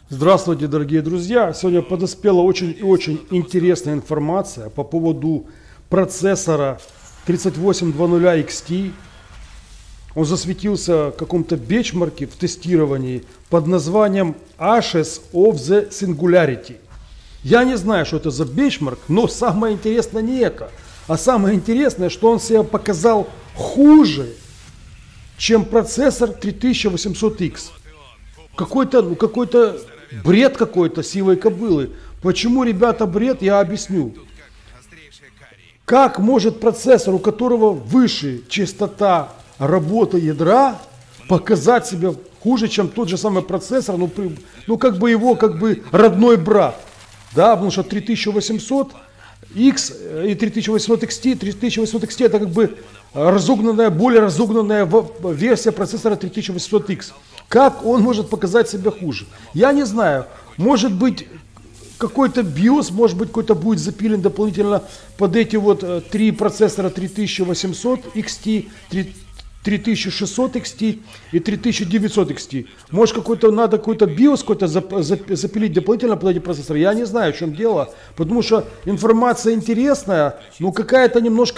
Здравствуйте, дорогие друзья! Сегодня подоспела очень интересная информация по поводу процессора 3800 XT. Он засветился в каком-то бенчмарке в тестировании под названием Ashes of the Singularity. Я не знаю, что это за бенчмарк, но самое интересное не это. А самое интересное, что он себя показал хуже, чем процессор 3800X. Какой-то бред какой-то сивой кобылы. Почему, ребята, бред, я объясню. Как может процессор, у которого выше частота работы ядра, показать себя хуже, чем тот же самый процессор, его родной брат. Да, потому что 3800X и 3800 XT, 3800 XT это более разогнанная версия процессора 3800X. Как он может показать себя хуже? Я не знаю. Может быть, какой-то BIOS, может быть, какой-то будет запилен дополнительно под эти три процессора 3800 XT, 3600 XT и 3900 XT. Может, надо какой-то BIOS запилить дополнительно под эти процессоры. Я не знаю, в чем дело, потому что информация интересная, но какая-то немножко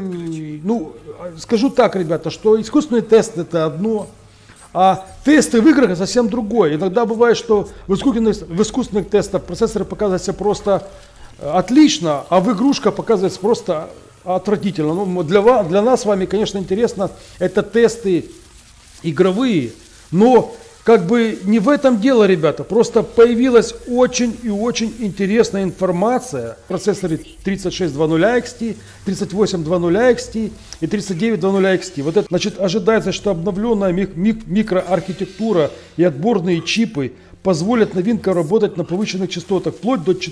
скажу так, ребята, что искусственный тест это одно, а тесты в играх совсем другое. Иногда бывает, что в искусственных тестах процессоры показываются просто отлично, а в игрушках показывается просто отвратительно. Ну, для нас с вами, конечно, интересно, это тесты игровые, но не в этом дело, ребята. Просто появилась очень интересная информация о процессоре 3600 XT, 3800 XT и 3900 XT. Ожидается, что обновленная микроархитектура и отборные чипы позволят новинкам работать на повышенных частотах вплоть до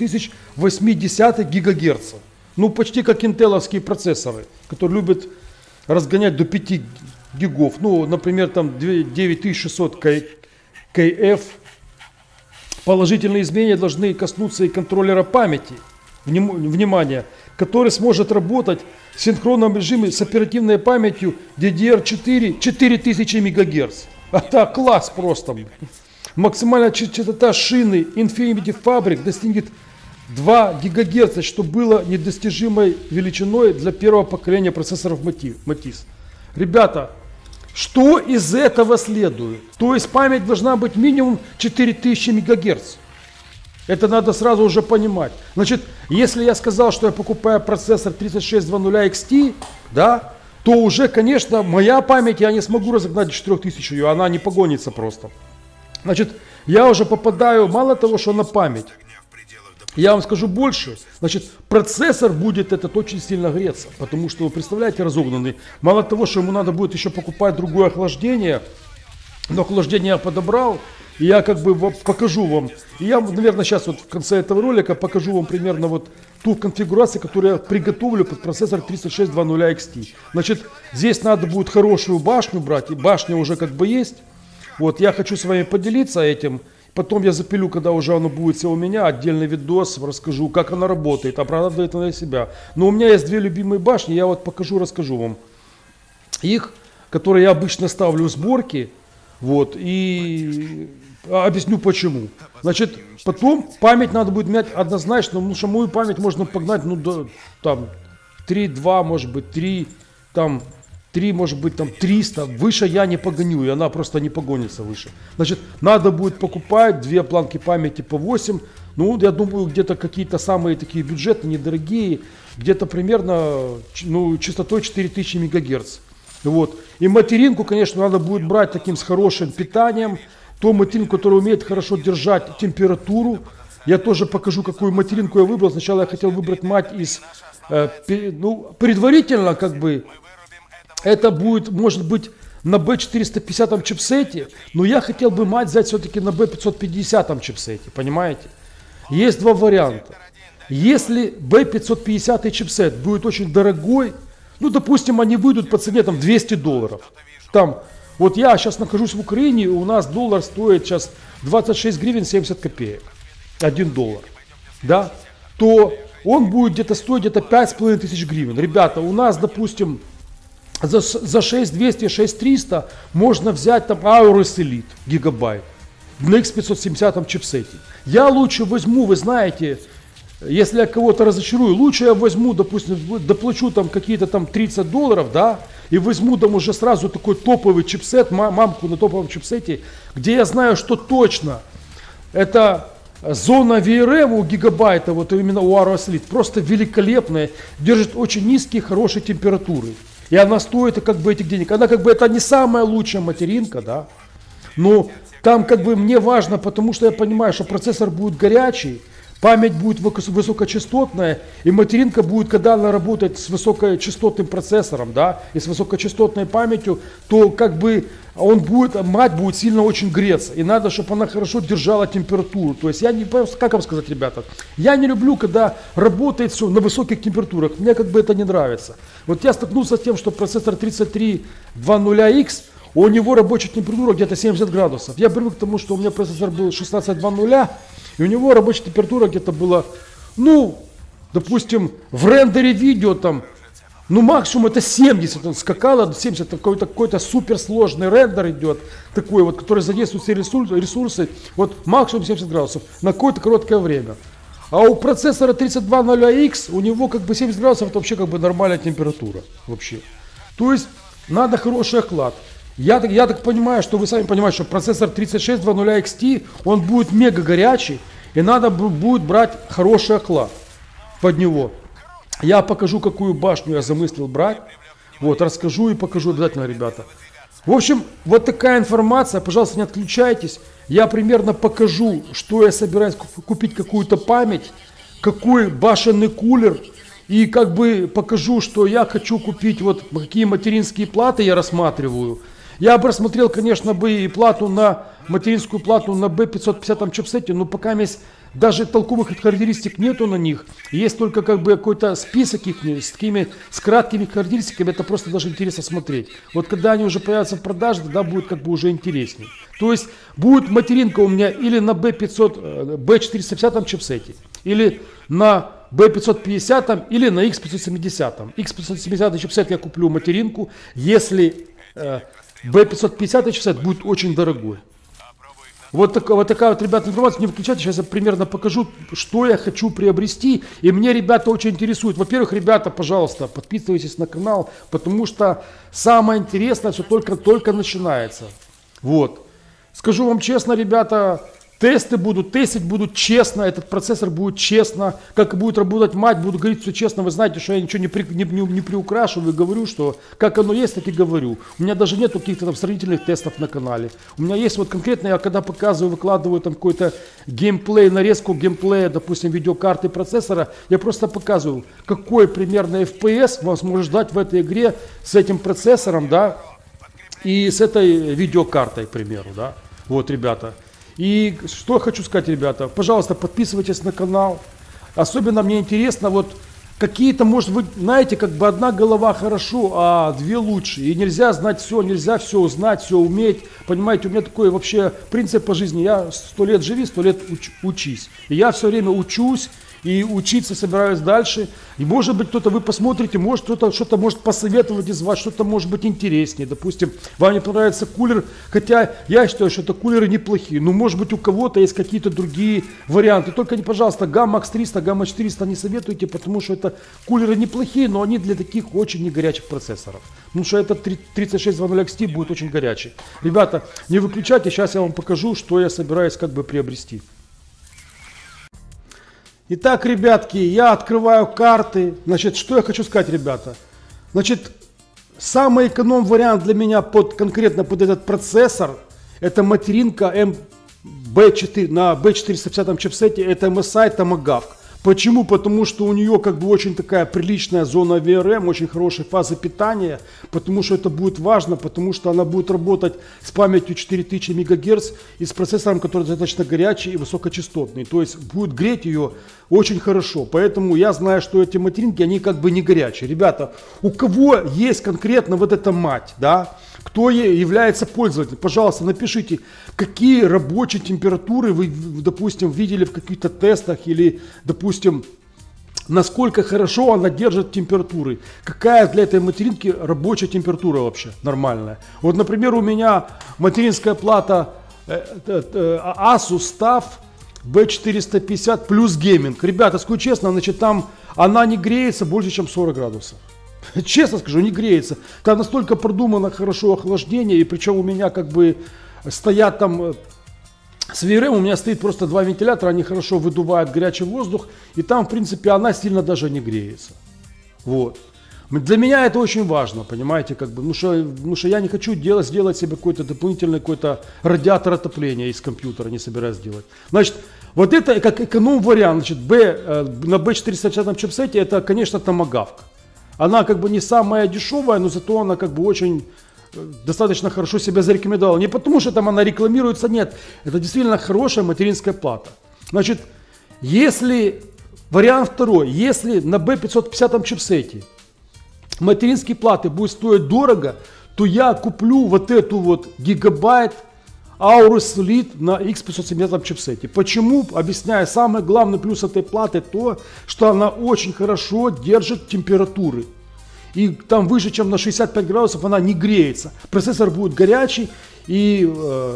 4080 ГГц. Почти как интеловские процессоры, которые любят разгонять до 5 гигов. Например, 9600 KF. Положительные изменения должны коснуться и контроллера памяти. Внимание, который сможет работать в синхронном режиме с оперативной памятью DDR4 4000 МГц. Это класс просто. Максимальная частота шины Infinity Fabric достигнет 2 ГГц, что было недостижимой величиной для первого поколения процессоров Matiz. Ребята, что из этого следует? То есть память должна быть минимум 4000 МГц. Это надо сразу уже понимать. Если я сказал, что я покупаю процессор 3600 XT, да, то уже, конечно, моя память, я не смогу разогнать до 4000 ее, она не погонится просто. Я уже попадаю, мало того, что на память. Я вам скажу больше, процессор будет очень сильно греться, потому что, вы представляете, разогнанный. Мало того, что ему надо будет еще покупать другое охлаждение, но охлаждение я подобрал, и я покажу вам. И я, наверное, сейчас в конце этого ролика покажу вам примерно ту конфигурацию, которую я приготовлю под процессор 3600 XT. Здесь надо будет хорошую башню брать, и башня уже есть. Я хочу с вами поделиться этим. Потом я запилю, когда уже оно будет все у меня, отдельный видос, расскажу, как она работает, оправдывает она себя. Но у меня есть две любимые башни, я покажу, расскажу вам их, которые я обычно ставлю в сборки, и объясню почему. Потом память надо будет менять однозначно, потому что мою память можно погнать, 3.2, может быть, 3, 3, может быть, 300, выше я не погоню, и она просто не погонится выше. Надо будет покупать две планки памяти по 8, я думаю, где-то какие-то самые такие бюджетные, недорогие, где-то примерно, частотой 4000 МГц. И материнку, конечно, надо будет брать таким с хорошим питанием, ту материнку, которая умеет хорошо держать температуру. Я тоже покажу, какую материнку я выбрал. Сначала я хотел выбрать мать из, предварительно, это будет, может быть, на B450 чипсете, но я хотел бы мать взять все-таки на B550 чипсете, понимаете? Есть два варианта. Если B550 чипсет будет очень дорогой, допустим, они выйдут по цене $200. Я сейчас нахожусь в Украине, у нас доллар стоит сейчас 26 гривен 70 копеек, $1, да, то он будет стоить 5500 гривен. Ребята, у нас, допустим, за 6200, 6300 можно взять Aorus Elite гигабайт. на X570 чипсете. Я лучше возьму, вы знаете, если я кого-то разочарую, лучше я возьму, допустим, доплачу там какие-то там $30, да, и возьму там уже сразу такой топовый чипсет, мамку на топовом чипсете, где я знаю, что точно это зона VRM у гигабайта, вот именно у Aorus Elite, просто великолепная, держит очень низкие, хорошие температуры. И она стоит как бы этих денег. Она как бы это не самая лучшая материнка, да, но там как бы мне важно, потому что я понимаю, что процессор будет горячий, память будет высокочастотная, и материнка будет, когда она работает с высокочастотным процессором, да, и с высокочастотной памятью, то как бы мать будет сильно очень греться. И надо, чтобы она хорошо держала температуру. То есть я не понимаю, как вам сказать, ребята, я не люблю, когда работает все на высоких температурах. Мне как бы это не нравится. Вот я столкнулся с тем, что процессор 3320X, у него рабочая температура где-то 70 градусов. Я привык к тому, что у меня процессор был 1620, и у него рабочая температура где-то была, ну, допустим, в рендере видео там, ну, максимум это 70, он скакало до 70, какой-то суперсложный рендер идет, такой вот, который задействует все ресурсы, вот максимум 70 градусов на какое-то короткое время. А у процессора 3200X, у него как бы 70 градусов, это вообще как бы нормальная температура вообще. То есть надо хороший охлад. Я так понимаю, что вы сами понимаете, что процессор 3600 XT, он будет мега горячий, и надо будет брать хороший охлад под него. Я покажу, какую башню я замыслил брать, вот, расскажу и покажу обязательно, ребята. В общем, вот такая информация, пожалуйста, не отключайтесь. Я примерно покажу, что я собираюсь купить, какую-то память, какой башенный кулер. И как бы покажу, что я хочу купить, вот какие материнские платы я рассматриваю. Я бы рассмотрел, конечно, бы и материнскую плату на B550 чипсете, но пока даже толковых характеристик нету на них. Есть только как бы какой-то список их с краткими характеристиками, это просто даже интересно смотреть. Вот когда они уже появятся в продаже, тогда будет как бы уже интереснее. То есть будет материнка у меня или на B450 чипсете, или на B550 или на X570. X570 чипсет я куплю материнку, если B550 чипсет будет очень дорогой. Вот такая вот, ребята, информация. Не выключайте, сейчас я примерно покажу, что я хочу приобрести. И мне, ребята, очень интересует. Во-первых, ребята, пожалуйста, подписывайтесь на канал, потому что самое интересное все только начинается. Вот. Скажу вам честно, ребята, тестить будут честно, этот процессор будет честно, как будет работать мать, буду говорить все честно. Вы знаете, что я ничего не приукрашиваю, говорю, что как оно есть, так и говорю. У меня даже нет каких-то там сравнительных тестов на канале. У меня есть вот конкретно, я когда показываю, выкладываю там какой-то геймплей, нарезку геймплея, допустим, видеокарты процессора, я просто показываю, какой примерно FPS вам сможет ждать в этой игре с этим процессором, да, и с этой видеокартой, к примеру, да. Вот, ребята. И что я хочу сказать, ребята, пожалуйста, подписывайтесь на канал. Особенно мне интересно, вот какие-то, может быть, знаете, как бы одна голова хорошо, а две лучше. И нельзя знать все, нельзя все узнать, все уметь. Понимаете, у меня такой вообще принцип по жизни. Я 100 лет живи, 100 лет учись. И я все время учусь. И учиться собираюсь дальше. И может быть кто-то, вы посмотрите, может кто-то что-то может посоветовать из вас, что-то может быть интереснее. Допустим, вам не понравится кулер, хотя я считаю, что это кулеры неплохие. Но может быть у кого-то есть какие-то другие варианты. Только, пожалуйста, Gamma X300, Gamma 400 не советуйте, потому что это кулеры неплохие, но они для таких очень негорячих процессоров. Потому что этот 3600 XT будет очень горячий. Ребята, не выключайте, сейчас я вам покажу, что я собираюсь как бы приобрести. Итак, ребятки, я открываю карты. Значит, что я хочу сказать, ребята. Значит, самый эконом вариант для меня конкретно под этот процессор, это материнка B4 на B450 чипсете, это MSI Tomahawk. Почему? Потому что у нее как бы очень такая приличная зона VRM, очень хорошая фаза питания, потому что это будет важно, потому что она будет работать с памятью 4000 МГц и с процессором, который достаточно горячий и высокочастотный. То есть будет греть ее очень хорошо. Поэтому я знаю, что эти материнки, они как бы не горячие. Ребята, у кого есть конкретно вот эта мать, да, кто является пользователем, пожалуйста, напишите, какие рабочие температуры вы, допустим, видели в каких-то тестах или, допустим, насколько хорошо она держит температуры. Какая для этой материнки рабочая температура вообще нормальная. Вот, например, у меня материнская плата Asus TUF B450 плюс гейминг. Ребята, скажу честно, значит, там она не греется больше, чем 40 градусов. Честно скажу, не греется. Там настолько продумано хорошо охлаждение, и причем у меня как бы стоят там с VRM, у меня стоит просто два вентилятора, они хорошо выдувают горячий воздух, и там, в принципе, она сильно даже не греется. Вот. Для меня это очень важно, понимаете, как бы, потому что я не хочу сделать себе какой-то дополнительный радиатор отопления из компьютера, не собираюсь делать. Значит, вот это как эконом-вариант, значит, на B450 чипсете, это, конечно, Tomahawk. Она как бы не самая дешевая, но зато она как бы очень достаточно хорошо себя зарекомендовала. Не потому, что там она рекламируется, нет. Это действительно хорошая материнская плата. Значит, если, вариант второй, если на B550 чипсете материнские платы будут стоить дорого, то я куплю вот эту вот гигабайт Aorus Elite на X570 чипсете. Почему? Объясняю. Самый главный плюс этой платы то, что она очень хорошо держит температуры. И там выше, чем на 65 градусов, она не греется. Процессор будет горячий, и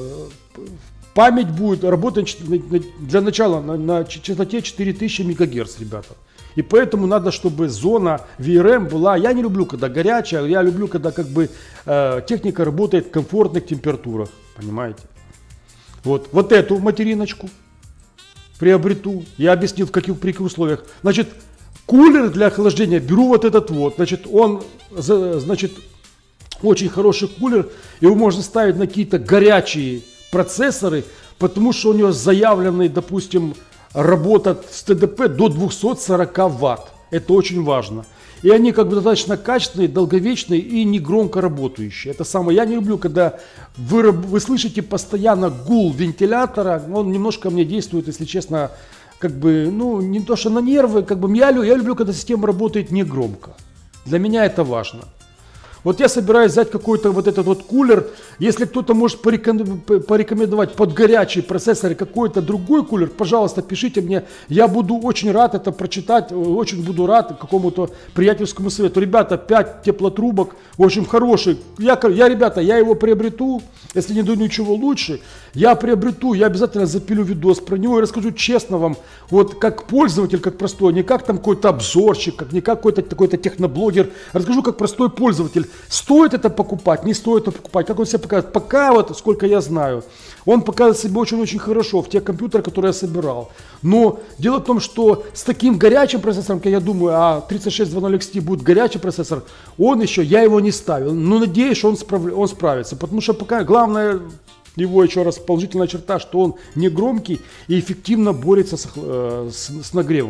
память будет работать для начала на частоте 4000 МГц, ребята. И поэтому надо, чтобы зона VRM была, я не люблю, когда горячая, я люблю, когда как бы техника работает в комфортных температурах, понимаете. Вот эту материночку приобрету, я объяснил при каких условиях. Значит, кулер для охлаждения беру вот этот вот, значит, он, значит, очень хороший кулер, его можно ставить на какие-то горячие процессоры, потому что у него заявленный, допустим, работа с ТДП до 240 Вт. Это очень важно. И они как бы достаточно качественные, долговечные и не громко работающие. Это самое. Я не люблю, когда вы слышите постоянно гул вентилятора. Он немножко мне действует, если честно, как бы, ну, не то что на нервы. Как бы, я люблю, когда система работает не громко. Для меня это важно. Вот я собираюсь взять какой-то вот этот вот кулер. Если кто-то может порекомендовать под горячий процессор какой-то другой кулер, пожалуйста, пишите мне. Я буду очень рад это прочитать, очень буду рад какому-то приятельскому совету. Ребята, 5 теплотрубок, в общем, хороший. Ребята, я его приобрету, если не найду ничего лучше. Я приобрету, я обязательно запилю видос про него и расскажу честно вам, вот как пользователь, как простой, не как там какой-то обзорщик, не как какой-то техноблогер. Расскажу как простой пользователь. Стоит это покупать, не стоит это покупать, как он себя показывает. Пока вот, сколько я знаю, он показывает себя очень-очень хорошо в тех компьютерах, которые я собирал. Но дело в том, что с таким горячим процессором, как я думаю, а 3600 XT будет горячий процессор, я его не ставил. Но надеюсь, что он справится, потому что пока главное его еще раз положительная черта, что он не громкий и эффективно борется с нагревом.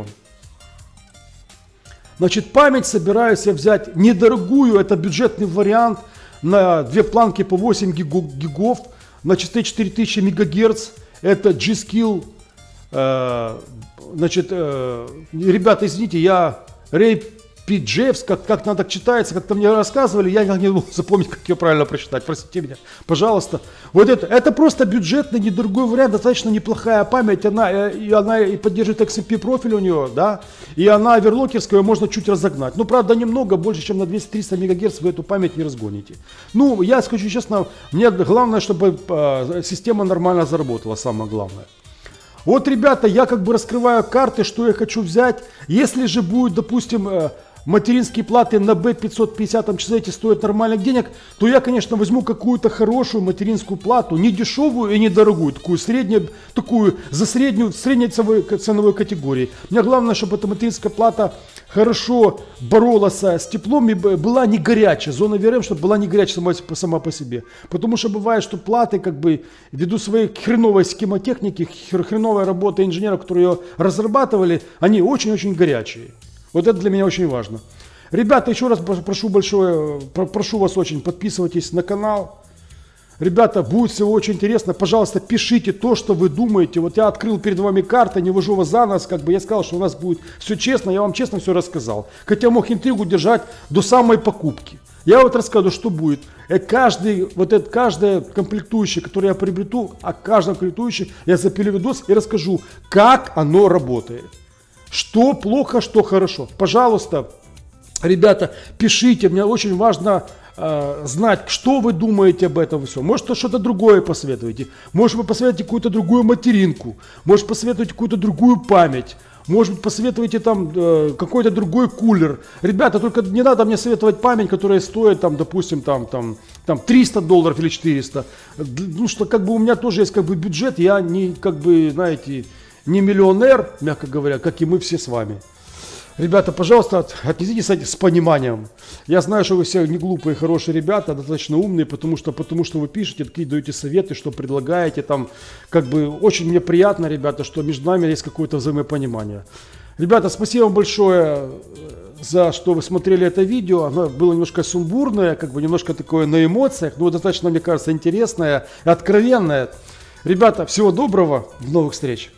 Значит, память собираюсь я взять недорогую, это бюджетный вариант на две планки по 8 гигов на частоте 4000 МГц. Это G-Skill. Значит, ребята, извините, я RayPJs, как надо читается, как-то мне рассказывали, я не могу запомнить, как ее правильно прочитать, простите меня, пожалуйста. Вот это просто бюджетный, недорогой вариант, достаточно неплохая память, она и поддерживает XMP профиль у нее, да, и она оверлокерская, ее можно чуть разогнать. Ну, правда, немного, больше, чем на 200-300 МГц вы эту память не разгоните. Ну, я скажу честно, мне главное, чтобы система нормально заработала, самое главное. Вот, ребята, я как бы раскрываю карты, что я хочу взять. Если же будет, допустим, материнские платы на B550 чипсете стоят нормальных денег, то я, конечно, возьму какую-то хорошую материнскую плату, не дешевую и не дорогую, такую за средней ценовой категории. Мне главное, чтобы эта материнская плата хорошо боролась с теплом и была не горячая, зона VRM, чтобы была не горячая сама по себе. Потому что бывает, что платы, как бы, ввиду своей хреновой схемотехники, хреновой работы инженеров, которые ее разрабатывали, они очень-очень горячие. Вот это для меня очень важно. Ребята, еще раз прошу вас очень, подписывайтесь на канал. Ребята, будет все очень интересно. Пожалуйста, пишите то, что вы думаете. Вот я открыл перед вами карты, не вожу вас за нас. Как бы я сказал, что у нас будет все честно. Я вам честно все рассказал. Хотя мог интригу держать до самой покупки. Я вот расскажу, что будет. Каждая комплектующая, которую я приобрету, о каждом комплектующем я запилю видос и расскажу, как оно работает. Что плохо, что хорошо. Пожалуйста, ребята, пишите. Мне очень важно знать, что вы думаете об этом всем. Может, что-то другое посоветуете. Может, вы посоветуете какую-то другую материнку. Может, посоветуете какую-то другую память. Может быть, посоветуете там какой-то другой кулер. Ребята, только не надо мне советовать память, которая стоит, там, допустим, там $300 или 400. Ну, что как бы у меня тоже есть как бы бюджет, я не, как бы, знаете, не миллионер, мягко говоря, как и мы все с вами. Ребята, пожалуйста, отнеситесь с пониманием. Я знаю, что вы все не глупые, хорошие ребята, достаточно умные, потому что вы пишете, такие даете советы, что предлагаете. Там, как бы, очень мне приятно, ребята, что между нами есть какое-то взаимопонимание. Ребята, спасибо вам большое за что вы смотрели это видео. Оно было немножко сумбурное, как бы немножко такое на эмоциях, но достаточно, мне кажется, интересное, откровенное. Ребята, всего доброго, до новых встреч.